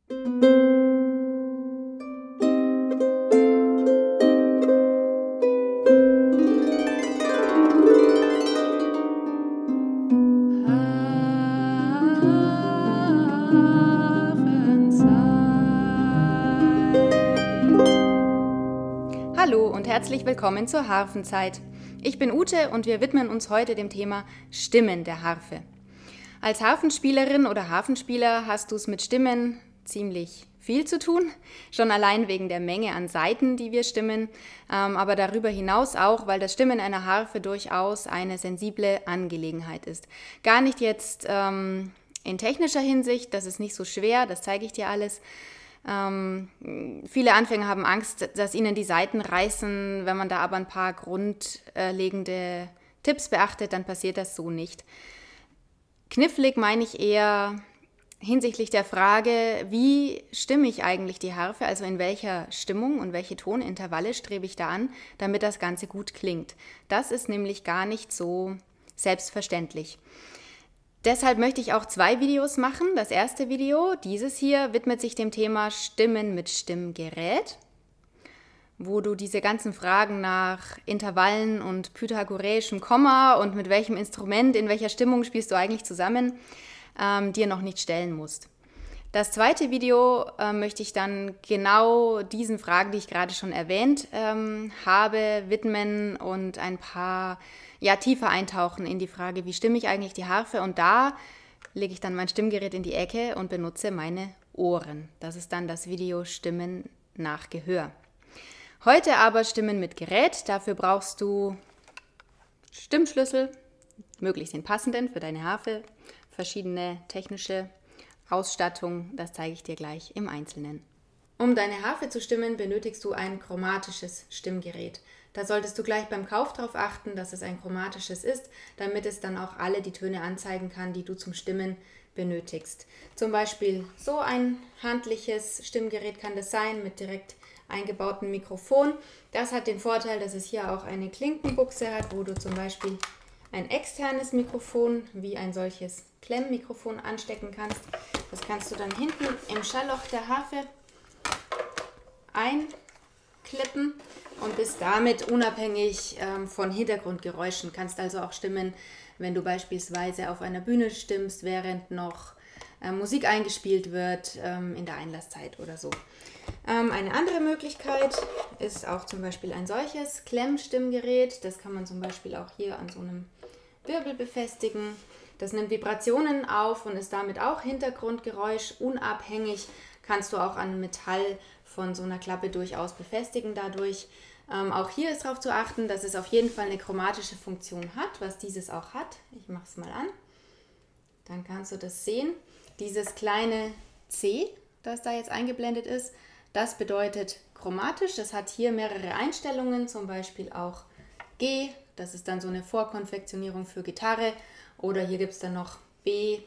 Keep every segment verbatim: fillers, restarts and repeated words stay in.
Hallo und herzlich willkommen zur Harfenzeit. Ich bin Ute und wir widmen uns heute dem Thema Stimmen der Harfe. Als Harfenspielerin oder Harfenspieler hast du es mit Stimmen ziemlich viel zu tun, schon allein wegen der Menge an Saiten, die wir stimmen, ähm, aber darüber hinaus auch, weil das Stimmen einer Harfe durchaus eine sensible Angelegenheit ist. Gar nicht jetzt ähm, in technischer Hinsicht, das ist nicht so schwer, das zeige ich dir alles. Ähm, viele Anfänger haben Angst, dass ihnen die Saiten reißen. Wenn man da aber ein paar grundlegende Tipps beachtet, dann passiert das so nicht. Knifflig meine ich eher hinsichtlich der Frage, wie stimme ich eigentlich die Harfe, also in welcher Stimmung und welche Tonintervalle strebe ich da an, damit das Ganze gut klingt. Das ist nämlich gar nicht so selbstverständlich. Deshalb möchte ich auch zwei Videos machen. Das erste Video, dieses hier, widmet sich dem Thema Stimmen mit Stimmgerät, wo du diese ganzen Fragen nach Intervallen und pythagoreischem Komma und mit welchem Instrument, in welcher Stimmung spielst du eigentlich zusammen, ähm, dir noch nicht stellen musst. Das zweite Video äh, möchte ich dann genau diesen Fragen, die ich gerade schon erwähnt ähm, habe, widmen und ein paar ja, tiefer eintauchen in die Frage, wie stimme ich eigentlich die Harfe? Und da lege ich dann mein Stimmgerät in die Ecke und benutze meine Ohren. Das ist dann das Video Stimmen nach Gehör. Heute aber Stimmen mit Gerät. Dafür brauchst du Stimmschlüssel, möglichst den passenden für deine Harfe, verschiedene technische Ausstattung, das zeige ich dir gleich im Einzelnen. Um deine Harfe zu stimmen, benötigst du ein chromatisches Stimmgerät. Da solltest du gleich beim Kauf darauf achten, dass es ein chromatisches ist, damit es dann auch alle die Töne anzeigen kann, die du zum Stimmen benötigst. Zum Beispiel so ein handliches Stimmgerät kann das sein, mit direkt eingebautem Mikrofon. Das hat den Vorteil, dass es hier auch eine Klinkenbuchse hat, wo du zum Beispiel ein externes Mikrofon wie ein solches Klemmmikrofon anstecken kannst. Das kannst du dann hinten im Schallloch der Harfe einklippen und bist damit unabhängig ähm, von Hintergrundgeräuschen. Kannst also auch stimmen, wenn du beispielsweise auf einer Bühne stimmst, während noch äh, Musik eingespielt wird, ähm, in der Einlasszeit oder so. Ähm, eine andere Möglichkeit ist auch zum Beispiel ein solches Klemmstimmgerät. Das kann man zum Beispiel auch hier an so einem Wirbel befestigen. Das nimmt Vibrationen auf und ist damit auch Hintergrundgeräusch unabhängig. Kannst du auch an Metall von so einer Klappe durchaus befestigen dadurch. Ähm, auch hier ist darauf zu achten, dass es auf jeden Fall eine chromatische Funktion hat, was dieses auch hat. Ich mache es mal an. Dann kannst du das sehen. Dieses kleine C, das da jetzt eingeblendet ist, das bedeutet chromatisch. Das hat hier mehrere Einstellungen, zum Beispiel auch G. Das ist dann so eine Vorkonfektionierung für Gitarre. Oder hier gibt es dann noch B,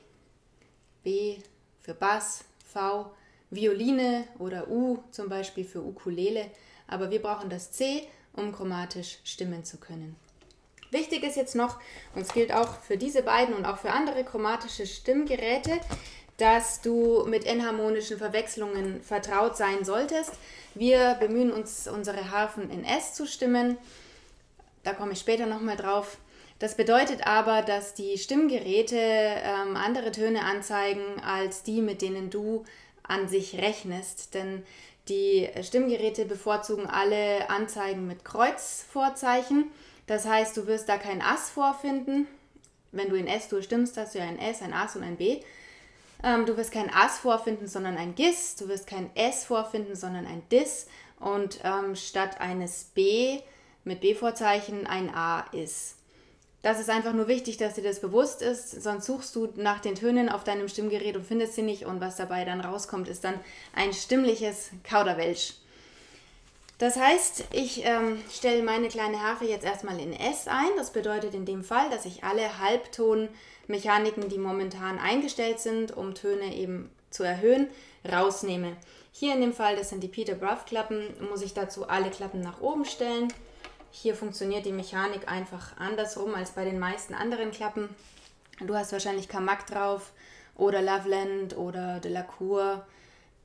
B für Bass, V, Violine oder U zum Beispiel für Ukulele. Aber wir brauchen das C, um chromatisch stimmen zu können. Wichtig ist jetzt noch, und es gilt auch für diese beiden und auch für andere chromatische Stimmgeräte, dass du mit enharmonischen Verwechslungen vertraut sein solltest. Wir bemühen uns, unsere Harfen in S zu stimmen. Da komme ich später nochmal drauf. Das bedeutet aber, dass die Stimmgeräte ähm, andere Töne anzeigen als die, mit denen du an sich rechnest. Denn die Stimmgeräte bevorzugen alle Anzeigen mit Kreuzvorzeichen. Das heißt, du wirst da kein Ass vorfinden. Wenn du in S-Dur stimmst, hast du ja ein S, ein Ass und ein B. Ähm, du wirst kein Ass vorfinden, sondern ein Gis. Du wirst kein S vorfinden, sondern ein Dis. Und ähm, statt eines B mit B-Vorzeichen ein A ist. Das ist einfach nur wichtig, dass dir das bewusst ist, sonst suchst du nach den Tönen auf deinem Stimmgerät und findest sie nicht und was dabei dann rauskommt, ist dann ein stimmliches Kauderwelsch. Das heißt, ich ähm, stelle meine kleine Harfe jetzt erstmal in S ein. Das bedeutet in dem Fall, dass ich alle Halbtonmechaniken, die momentan eingestellt sind, um Töne eben zu erhöhen, rausnehme. Hier in dem Fall, das sind die Peter Bruff Klappen, muss ich dazu alle Klappen nach oben stellen. Hier funktioniert die Mechanik einfach andersrum als bei den meisten anderen Klappen. Du hast wahrscheinlich Camac drauf oder Loveland oder Delacour.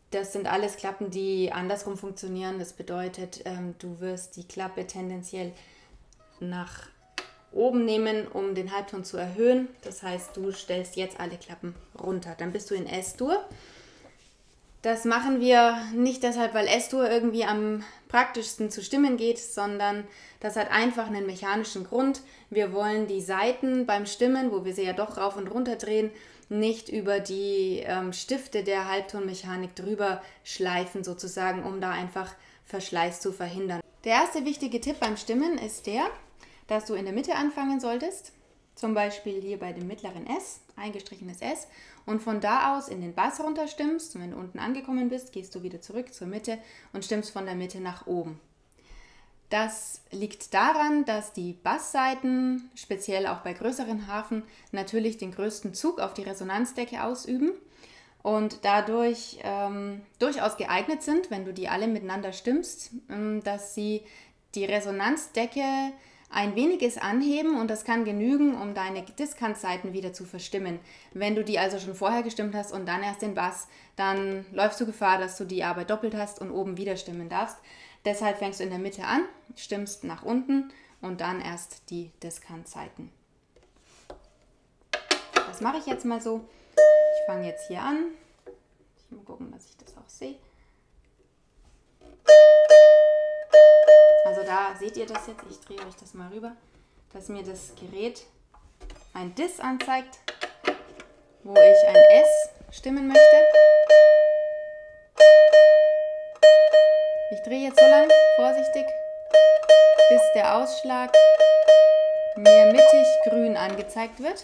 Das sind alles Klappen, die andersrum funktionieren. Das bedeutet, ähm, du wirst die Klappe tendenziell nach oben nehmen, um den Halbton zu erhöhen. Das heißt, du stellst jetzt alle Klappen runter. Dann bist du in S-Dur. Das machen wir nicht deshalb, weil S-Dur irgendwie am praktischsten zu stimmen geht, sondern das hat einfach einen mechanischen Grund. Wir wollen die Saiten beim Stimmen, wo wir sie ja doch rauf und runter drehen, nicht über die ähm, Stifte der Halbtonmechanik drüber schleifen sozusagen, um da einfach Verschleiß zu verhindern. Der erste wichtige Tipp beim Stimmen ist der, dass du in der Mitte anfangen solltest, zum Beispiel hier bei dem mittleren S, eingestrichenes S, und von da aus in den Bass runter stimmst. Und wenn du unten angekommen bist, gehst du wieder zurück zur Mitte und stimmst von der Mitte nach oben. Das liegt daran, dass die Basssaiten, speziell auch bei größeren Harfen, natürlich den größten Zug auf die Resonanzdecke ausüben und dadurch ähm, durchaus geeignet sind, wenn du die alle miteinander stimmst, ähm, dass sie die Resonanzdecke ein weniges anheben und das kann genügen, um deine Diskantsaiten wieder zu verstimmen. Wenn du die also schon vorher gestimmt hast und dann erst den Bass, dann läufst du Gefahr, dass du die Arbeit doppelt hast und oben wieder stimmen darfst. Deshalb fängst du in der Mitte an, stimmst nach unten und dann erst die Diskantsaiten. Das mache ich jetzt mal so. Ich fange jetzt hier an. Ich muss mal gucken, dass ich das auch sehe. Also da seht ihr das jetzt, ich drehe euch das mal rüber, dass mir das Gerät ein Dis anzeigt, wo ich ein S stimmen möchte. Ich drehe jetzt so lang, vorsichtig, bis der Ausschlag mir mittig grün angezeigt wird.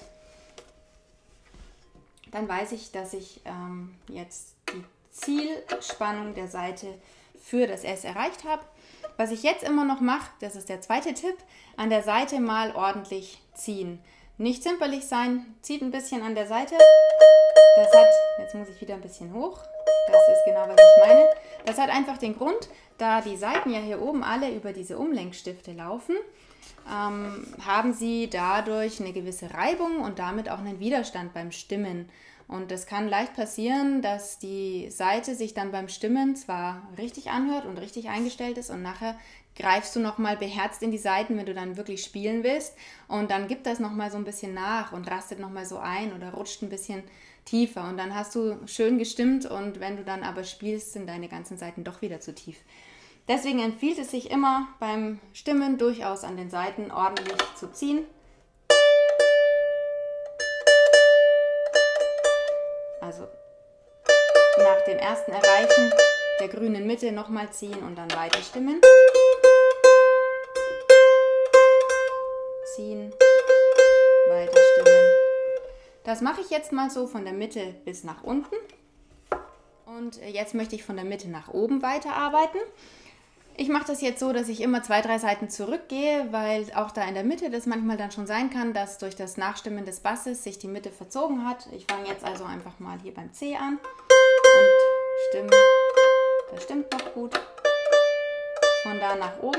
Dann weiß ich, dass ich ähm, jetzt die Zielspannung der Saite für das S erreicht habe. Was ich jetzt immer noch mache, das ist der zweite Tipp, an der Seite mal ordentlich ziehen. Nicht zimperlich sein, zieht ein bisschen an der Seite. Das hat, jetzt muss ich wieder ein bisschen hoch, das ist genau, was ich meine. Das hat einfach den Grund, da die Saiten ja hier oben alle über diese Umlenkstifte laufen, ähm, haben sie dadurch eine gewisse Reibung und damit auch einen Widerstand beim Stimmen. Und es kann leicht passieren, dass die Saite sich dann beim Stimmen zwar richtig anhört und richtig eingestellt ist und nachher greifst du nochmal beherzt in die Saiten, wenn du dann wirklich spielen willst. Und dann gibt das nochmal so ein bisschen nach und rastet nochmal so ein oder rutscht ein bisschen tiefer. Und dann hast du schön gestimmt und wenn du dann aber spielst, sind deine ganzen Saiten doch wieder zu tief. Deswegen empfiehlt es sich immer beim Stimmen durchaus an den Saiten ordentlich zu ziehen. Also nach dem ersten Erreichen der grünen Mitte nochmal ziehen und dann weiter stimmen. Ziehen, weiter stimmen. Das mache ich jetzt mal so von der Mitte bis nach unten. Und jetzt möchte ich von der Mitte nach oben weiterarbeiten. Ich mache das jetzt so, dass ich immer zwei, drei Seiten zurückgehe, weil auch da in der Mitte das manchmal dann schon sein kann, dass durch das Nachstimmen des Basses sich die Mitte verzogen hat. Ich fange jetzt also einfach mal hier beim C an und stimme, das stimmt noch gut, von da nach oben.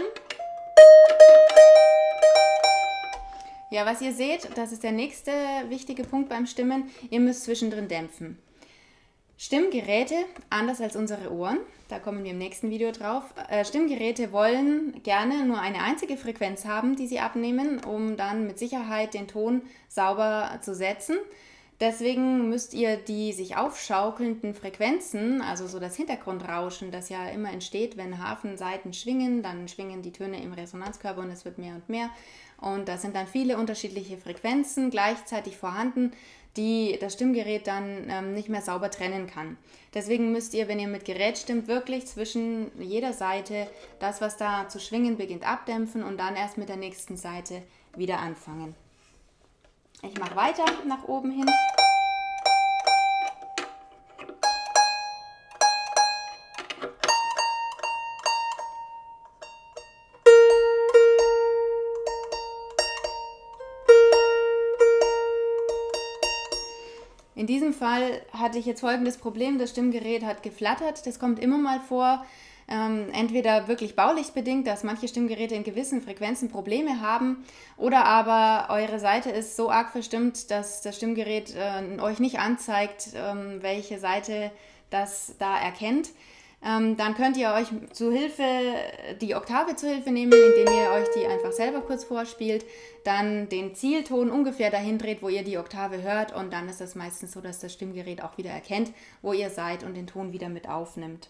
Ja, was ihr seht, das ist der nächste wichtige Punkt beim Stimmen, ihr müsst zwischendrin dämpfen. Stimmgeräte, anders als unsere Ohren, da kommen wir im nächsten Video drauf, äh, Stimmgeräte wollen gerne nur eine einzige Frequenz haben, die sie abnehmen, um dann mit Sicherheit den Ton sauber zu setzen. Deswegen müsst ihr die sich aufschaukelnden Frequenzen, also so das Hintergrundrauschen, das ja immer entsteht, wenn Harfensaiten schwingen, dann schwingen die Töne im Resonanzkörper und es wird mehr und mehr. Und da sind dann viele unterschiedliche Frequenzen gleichzeitig vorhanden, die das Stimmgerät dann ähm, nicht mehr sauber trennen kann. Deswegen müsst ihr, wenn ihr mit Gerät stimmt, wirklich zwischen jeder Seite das, was da zu schwingen beginnt, abdämpfen und dann erst mit der nächsten Seite wieder anfangen. Ich mache weiter nach oben hin. In diesem Fall hatte ich jetzt folgendes Problem, das Stimmgerät hat geflattert, das kommt immer mal vor. Ähm, entweder wirklich baulich bedingt, dass manche Stimmgeräte in gewissen Frequenzen Probleme haben, oder aber eure Seite ist so arg verstimmt, dass das Stimmgerät äh, euch nicht anzeigt, ähm, welche Seite das da erkennt. Ähm, dann könnt ihr euch zu Hilfe die Oktave zur Hilfe nehmen, indem ihr euch die einfach selber kurz vorspielt, dann den Zielton ungefähr dahin dreht, wo ihr die Oktave hört, und dann ist es meistens so, dass das Stimmgerät auch wieder erkennt, wo ihr seid und den Ton wieder mit aufnimmt.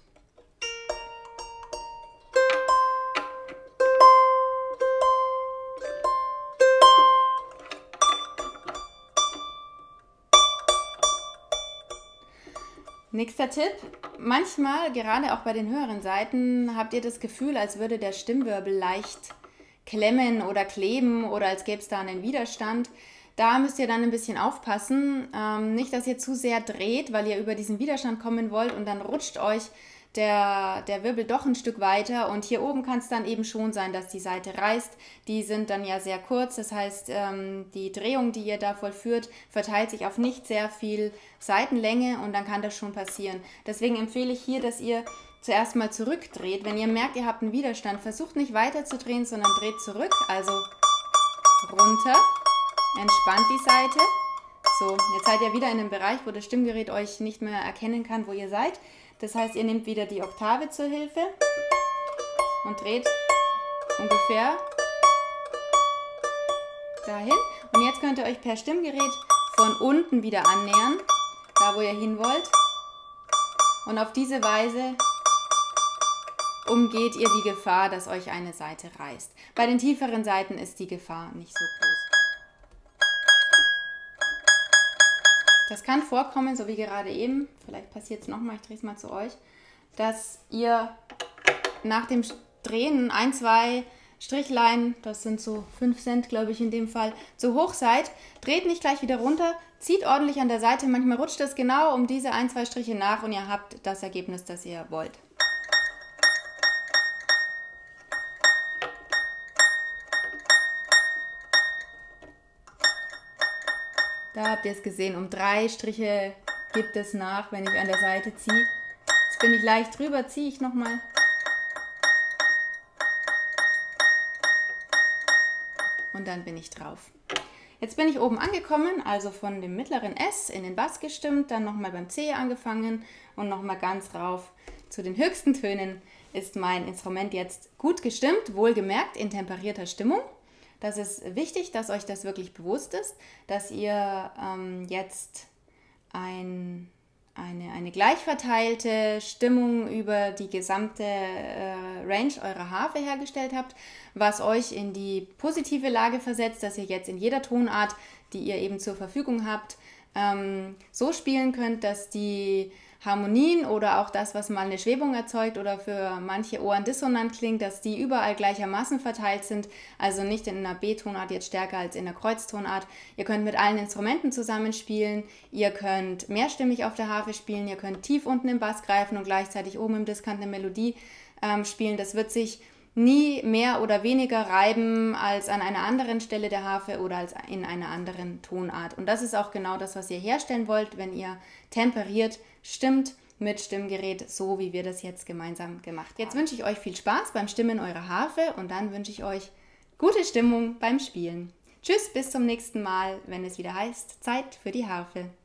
Nächster Tipp. Manchmal, gerade auch bei den höheren Seiten, habt ihr das Gefühl, als würde der Stimmwirbel leicht klemmen oder kleben oder als gäbe es da einen Widerstand. Da müsst ihr dann ein bisschen aufpassen. Ähm, nicht, dass ihr zu sehr dreht, weil ihr über diesen Widerstand kommen wollt, und dann rutscht euch der, der Wirbel doch ein Stück weiter, und hier oben kann es dann eben schon sein, dass die Seite reißt. Die sind dann ja sehr kurz, das heißt, ähm, die Drehung, die ihr da vollführt, verteilt sich auf nicht sehr viel Seitenlänge, und dann kann das schon passieren. Deswegen empfehle ich hier, dass ihr zuerst mal zurückdreht. Wenn ihr merkt, ihr habt einen Widerstand, versucht nicht weiter zu drehen, sondern dreht zurück, also runter, entspannt die Seite. So, jetzt seid ihr wieder in einem Bereich, wo das Stimmgerät euch nicht mehr erkennen kann, wo ihr seid. Das heißt, ihr nehmt wieder die Oktave zur Hilfe und dreht ungefähr dahin. Und jetzt könnt ihr euch per Stimmgerät von unten wieder annähern, da wo ihr hin wollt. Und auf diese Weise umgeht ihr die Gefahr, dass euch eine Seite reißt. Bei den tieferen Seiten ist die Gefahr nicht so groß. Das kann vorkommen, so wie gerade eben, vielleicht passiert es nochmal, ich drehe es mal zu euch, dass ihr nach dem Drehen ein, zwei Strichlein, das sind so fünf Cent, glaube ich in dem Fall, zu hoch seid. Dreht nicht gleich wieder runter, zieht ordentlich an der Seite, manchmal rutscht es genau um diese ein, zwei Striche nach, und ihr habt das Ergebnis, das ihr wollt. Da habt ihr es gesehen, um drei Striche gibt es nach, wenn ich an der Seite ziehe. Jetzt bin ich leicht drüber, ziehe ich nochmal. Und dann bin ich drauf. Jetzt bin ich oben angekommen, also von dem mittleren S in den Bass gestimmt, dann nochmal beim C angefangen und nochmal ganz rauf zu den höchsten Tönen ist mein Instrument jetzt gut gestimmt, wohlgemerkt in temperierter Stimmung. Das ist wichtig, dass euch das wirklich bewusst ist, dass ihr ähm, jetzt ein, eine, eine gleich verteilte Stimmung über die gesamte äh, Range eurer Harfe hergestellt habt, was euch in die positive Lage versetzt, dass ihr jetzt in jeder Tonart, die ihr eben zur Verfügung habt, ähm, so spielen könnt, dass die Harmonien oder auch das, was mal eine Schwebung erzeugt oder für manche Ohren dissonant klingt, dass die überall gleichermaßen verteilt sind, also nicht in einer B-Tonart jetzt stärker als in einer Kreuztonart. Ihr könnt mit allen Instrumenten zusammenspielen, ihr könnt mehrstimmig auf der Harfe spielen, ihr könnt tief unten im Bass greifen und gleichzeitig oben im Diskant eine Melodie ähm, spielen. Das wird sich nie mehr oder weniger reiben als an einer anderen Stelle der Harfe oder als in einer anderen Tonart. Und das ist auch genau das, was ihr herstellen wollt, wenn ihr temperiert stimmt mit Stimmgerät, so wie wir das jetzt gemeinsam gemacht haben. Jetzt wünsche ich euch viel Spaß beim Stimmen eurer Harfe, und dann wünsche ich euch gute Stimmung beim Spielen. Tschüss, bis zum nächsten Mal, wenn es wieder heißt, Zeit für die Harfe.